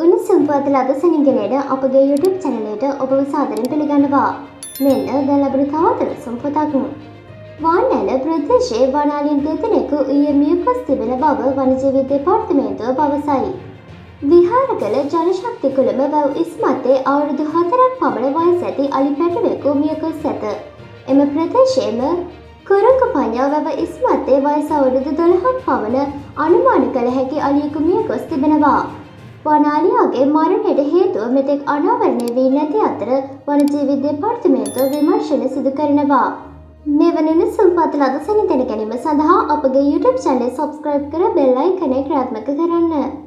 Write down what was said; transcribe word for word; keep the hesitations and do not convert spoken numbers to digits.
උණුසුම් පුවත්වල අද සැනින්ගෙනට අපගේ YouTube channel එකට ඔබව සාදරයෙන් පිළිගන්නවා. මෙන්න දැන් ලැබුණු තවත් උණුසුම් පුවතක්. වානැල ප්‍රදේශයේ වනාලින් දෙදෙනෙකු ඊයේ මිය ගොස් තිබෙන බව වනජීවි දෙපාර්තමේන්තුව පවසයි. විහාර කළ ජනශක්ති කුළුම වැව් ඉස්මත්තේ අවුරුදු හතරක් පමණ වයස ඇති අලි පැටවෙකු මිය ගොස් ඇත. එම ප්‍රදේශයේම කුරුංග පඤ්ඤා වැව ඉස්මත්තේ වයස අවුරුදු දොළහක් පමණ අනුමාන කළ හැකි අලියෙකු මිය ගොස් තිබෙනවා. වනාලියාගේ මරණයට හේතුව මෙතෙක් අනාවරණය වී නැති අතර වනජීවි දෙපාර්තමේන්තුව විමර්ශන සිදු කරනවා. මෙවැනි උණුසුම් පුවත් අද සැනින් දැන ගැනීම සඳහා අපගේ YouTube channel subscribe කර bell icon එක ක්‍රියාත්මක කරන්න.